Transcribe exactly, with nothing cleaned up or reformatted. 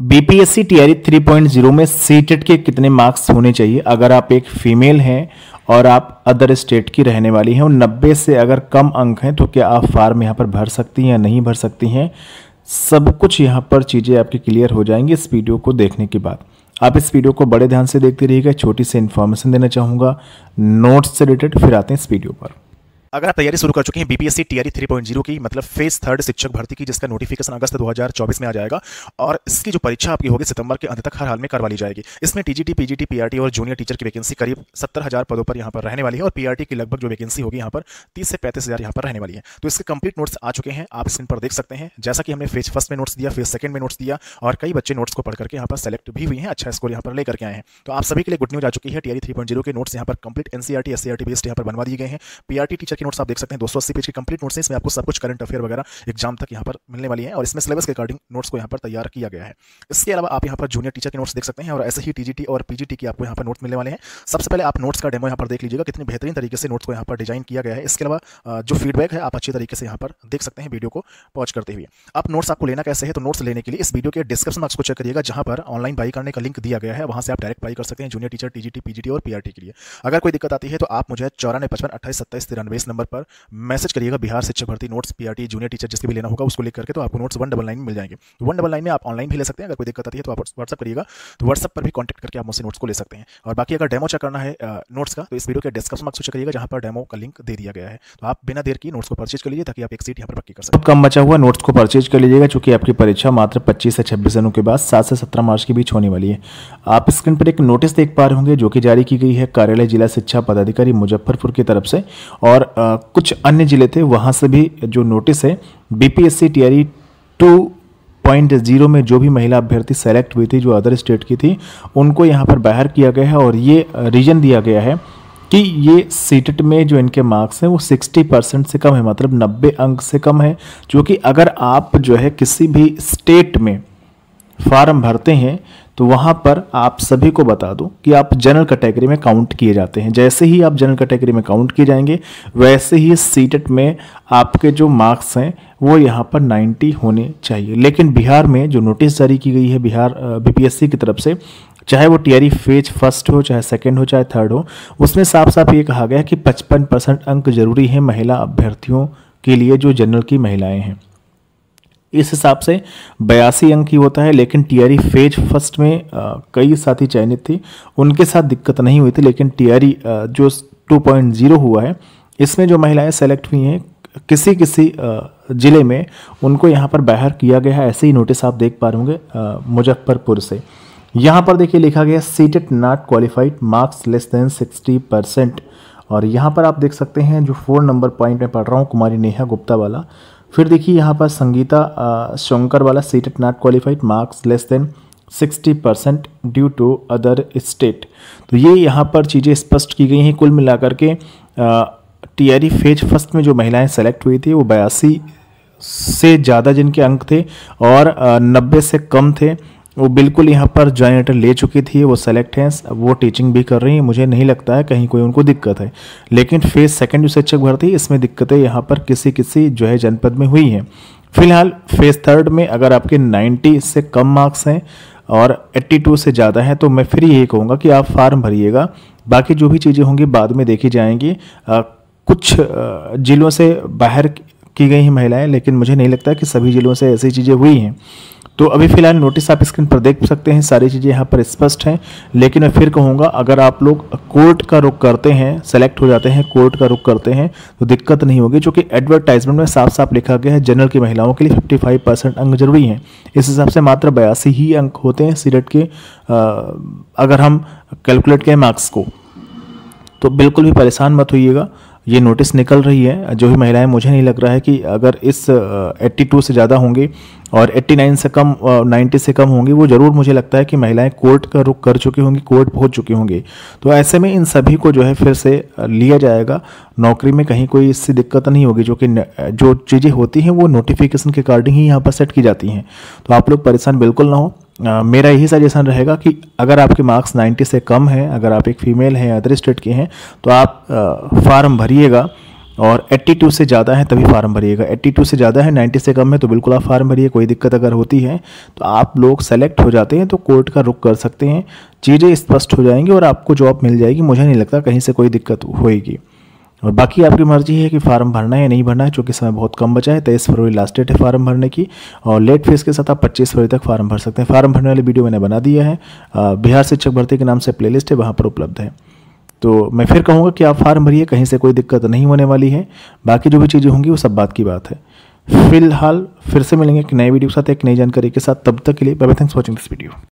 BPSC TRE three point zero में CTET के कितने मार्क्स होने चाहिए अगर आप एक फीमेल हैं और आप अदर स्टेट की रहने वाली हैं और नब्बे से अगर कम अंक हैं तो क्या आप फार्म यहाँ पर भर सकती हैं या नहीं भर सकती हैं। सब कुछ यहाँ पर चीज़ें आपकी क्लियर हो जाएंगी इस वीडियो को देखने के बाद। आप इस वीडियो को बड़े ध्यान से देखते रहिएगा। छोटी सी इन्फॉर्मेशन देना चाहूँगा नोट्स से रिलेटेड, फिर आते हैं इस वीडियो पर। अगर आप तैयारी शुरू कर चुके हैं BPSC TRE three point zero की, मतलब फेज थर्ड शिक्षक भर्ती की, जिसका नोटिफिकेशन अगस्त दो हज़ार चौबीस में आ जाएगा और इसकी जो परीक्षा आपकी होगी सितंबर के अंत तक हर हाल में करवा ली जाएगी। इसमें टीजीटी, पीजीटी, पीआरटी और जूनियर टीचर की वैकेंसी करीब सत्तर हजार पदों पर यहाँ पर रहने वाली है और पीआरटी की लगभग जो वैकेंसी होगी यहाँ पर तीस से पैंतीस हजार यहाँ पर रहने वाली है। तो इसके कंप्लीट नोट्स आ चुके हैं, आप स्क्रीन पर देख सकते हैं। जैसा कि हमने फेज फर्स्ट में नोट्स दिया, फेज सेकंड में नोट्स दिया और कई बच्चे नोट्स को पढ़ करके यहाँ पर सेलेक्ट भी हुई हैं, अच्छा स्कोर यहाँ पर लेकर के आए हैं। तो आप सभी के लिए गुड न्यूज आ चुकी है। टीआरई थ्री पॉइंट ज़ीरो के नोट्स यहाँ पर कंप्लीट एनसीईआरटी, एससीईआरटी बेस्ड यहाँ पर बनवा दिए गए हैं। पीआरटी टीचर के नोट्स आप देख सकते हैं, दो सौ अस्सी पेज की कंप्लीट नोट्स है। इसमें आपको सब कुछ करंट अफेयर वगैरह एग्जाम तक यहाँ पर मिलने वाली है और इसमें सिलेबस के अकॉर्डिंग नोट्स को यहाँ पर तैयार किया गया है। इसके अलावा आप यहाँ पर जूनियर टीचर के नोट्स देख सकते हैं और ऐसे ही टीजीटी और पीजीटी की आपको यहाँ पर नोट्स मिलने वाले हैं। सबसे पहले आप नोट्स का डेमो यहाँ पर देख लीजिएगा, कितनी बेहतरीन तरीके से नोट्स को यहाँ पर डिजाइन किया गया है। इसके अलावा जो फीडबैक है आप अच्छी तरीके से यहाँ पर देख सकते हैं वीडियो को पॉज करते हुए। आप नोट्स आपको लेना कैसे है, तो नोट्स लेने के लिए इस वीडियो के डिस्क्रिप्शन बॉक्स को चेक करिएगा, जहां पर ऑनलाइन बाई करने का लिंक दिया गया है। वहां से आप डायरेक्ट बाई कर सकते हैं जूनियर टीचर, टीजीटी, पीजीटी और पीआरटी के लिए। अगर कोई दिक्कत आती है तो आप मुझे चौरानवे पचपन अट्ठाईस सत्ताईस तिरानवे इस नंबर पर मैसेज करिएगा। बिहार शिक्षक भर्ती नोट्स, पीआरटी, जूनियर टीचर जिसके भी लेना होगा उसको लिख करके, तो आपको नोट्स वन डबल नाइन में मिल जाएंगे। तो वन डबल नाइन में आप ऑनलाइन भी ले सकते हैं। अगर कोई दिक्कत आती है तो आप व्हाट्सअप करिएगा, तो व्हाट्सअप पर भी कॉन्टैक्ट करके आप मुझसे नोट्स को ले सकते हैं। और बाकी अगर डेमो चेक करना है नोट्स का तो इस वीडियो के डिस्क्रिप्शन बॉक्स को चेक करिएगा, जहां पर डेमो का लिंक दे दिया गया है। तो आप बिना देर की नोट्स को परचेज कर लीजिए ताकि आप एक सीट यहाँ पर पक्की कर सकें। कम बचा हुआ नोट्स को परचेज कर लीजिएगा, चूंकि आपकी परीक्षा मात्र पच्चीस से छब्बीस दिनों के बाद सात से सत्रह मार्च के बीच होने वाली है। आप स्क्रीन पर एक नोटिस देख पा रहे होंगे जो कि जारी की गई है कार्यालय जिला शिक्षा पदाधिकारी मुजफ्फरपुर की तरफ से, और आ, कुछ अन्य जिले थे वहां से भी जो नोटिस है BPSC TRE two point zero में जो भी महिला अभ्यर्थी सेलेक्ट हुई थी जो अदर स्टेट की थी उनको यहाँ पर बाहर किया गया है। और ये रीजन दिया गया है कि ये सीटेट में जो इनके मार्क्स हैं वो साठ परसेंट से कम है, मतलब नब्बे अंक से कम है। जो कि अगर आप जो है किसी भी स्टेट में फॉर्म भरते हैं तो वहाँ पर आप सभी को बता दूं कि आप जनरल कैटेगरी में काउंट किए जाते हैं। जैसे ही आप जनरल कैटेगरी में काउंट किए जाएंगे वैसे ही सीटेट में आपके जो मार्क्स हैं वो यहाँ पर नब्बे होने चाहिए। लेकिन बिहार में जो नोटिस जारी की गई है बिहार बीपीएससी की तरफ से, चाहे वो टीआरई फेज फर्स्ट हो, चाहे सेकंड हो, चाहे थर्ड हो, उसमें साफ साफ ये कहा गया कि पचपन परसेंट अंक जरूरी है महिला अभ्यर्थियों के लिए जो जनरल की महिलाएँ हैं। इस हिसाब से बयासी अंक ही होता है। लेकिन टीआरई फेज फर्स्ट में आ, कई साथी चयनित थी, उनके साथ दिक्कत नहीं हुई थी। लेकिन टीआरई जो टू पॉइंट ज़ीरो हुआ है इसमें जो महिलाएं सेलेक्ट हुई हैं किसी किसी आ, ज़िले में उनको यहाँ पर बाहर किया गया है। ऐसे ही नोटिस आप देख पा रहे होंगे मुजफ्फरपुर से। यहाँ पर देखिए लिखा गया CTET not qualified, marks less than sixty percent. और यहाँ पर आप देख सकते हैं जो फोर नंबर पॉइंट में पढ़ रहा हूँ कुमारी नेहा गुप्ता वाला। फिर देखिए यहाँ पर संगीता शंकर वाला CTET not qualified, marks less than sixty percent due to other state. तो ये यहाँ पर चीज़ें स्पष्ट की गई हैं। कुल मिलाकर के टीआरई फेज फर्स्ट में जो महिलाएं सेलेक्ट हुई थी वो बयासी से ज़्यादा जिनके अंक थे और नब्बे से कम थे वो बिल्कुल यहाँ पर जॉइंट लेटर ले चुकी थी, वो सेलेक्ट हैं, वो टीचिंग भी कर रही हैं। मुझे नहीं लगता है कहीं कोई उनको दिक्कत है। लेकिन फेज सेकंड जो शिक्षक भर्ती इसमें दिक्कतें यहाँ पर किसी किसी जो है जनपद में हुई हैं। फिलहाल फेज थर्ड में अगर आपके नब्बे से कम मार्क्स हैं और बयासी से ज़्यादा हैं तो मैं फिर यही कहूँगा कि आप फार्म भरिएगा। बाकी जो भी चीज़ें होंगी बाद में देखी जाएंगी। आ, कुछ जिलों से बाहर की गई हैं महिलाएं, लेकिन मुझे नहीं लगता कि सभी जिलों से ऐसी चीज़ें हुई हैं। तो अभी फिलहाल नोटिस आप स्क्रीन पर देख सकते हैं, सारी चीज़ें यहाँ पर स्पष्ट हैं। लेकिन मैं फिर कहूँगा अगर आप लोग कोर्ट का रुख करते हैं, सेलेक्ट हो जाते हैं, कोर्ट का रुख करते हैं तो दिक्कत नहीं होगी, क्योंकि एडवर्टाइजमेंट में साफ साफ लिखा गया है जनरल की महिलाओं के लिए पचपन परसेंट अंक जरूरी हैं। इस हिसाब से मात्र बयासी ही अंक होते हैं सीटेट के। आ, अगर हम कैलकुलेट करें मार्क्स को तो बिल्कुल भी परेशान मत होइएगा। ये नोटिस निकल रही है जो भी महिलाएं, मुझे नहीं लग रहा है कि अगर इस बयासी से ज़्यादा होंगी और नवासी से कम, नब्बे से कम होंगी, वो ज़रूर मुझे लगता है कि महिलाएं कोर्ट का रुख कर चुकी होंगी, कोर्ट पहुंच चुकी होंगी। तो ऐसे में इन सभी को जो है फिर से लिया जाएगा नौकरी में, कहीं कोई इससे दिक्कत नहीं होगी। जो कि जो चीज़ें होती हैं वो नोटिफिकेशन के अकॉर्डिंग ही यहाँ पर सेट की जाती हैं। तो आप लोग परेशान बिल्कुल ना हो। Uh, मेरा यही सजेशन रहेगा कि अगर आपके मार्क्स नब्बे से कम हैं, अगर आप एक फीमेल हैं, अदर स्टेट के हैं, तो आप फॉर्म भरिएगा और बयासी से ज़्यादा है तभी फार्म भरिएगा। बयासी से ज़्यादा है, नब्बे से कम है तो बिल्कुल आप फार्म भरिए। कोई दिक्कत अगर होती है तो आप लोग सेलेक्ट हो जाते हैं तो कोर्ट का रुख कर सकते हैं, चीज़ें स्पष्ट हो जाएंगी और आपको जॉब मिल जाएगी। मुझे नहीं लगता कहीं से कोई दिक्कत होएगी। और बाकी आपकी मर्जी है कि फार्म भरना है या नहीं भरना है, चूँकि समय बहुत कम बचा है। तेईस फरवरी लास्ट डेट है फार्म भरने की, और लेट फीस के साथ आप पच्चीस फरवरी तक फार्म भर सकते हैं। फार्म भरने वाली वीडियो मैंने बना दिया है, बिहार शिक्षक भर्ती के नाम से प्लेलिस्ट है, वहाँ पर उपलब्ध है। तो मैं फिर कहूँगा कि आप फार्म भरिए, कहीं से कोई दिक्कत नहीं होने वाली है। बाकी जो भी चीज़ें होंगी वो सब बात की बात है। फिलहाल फिर से मिलेंगे एक नए वीडियो के साथ, एक नई जानकारी के साथ। तब तक के लिए bye bye, thanks for watching this video.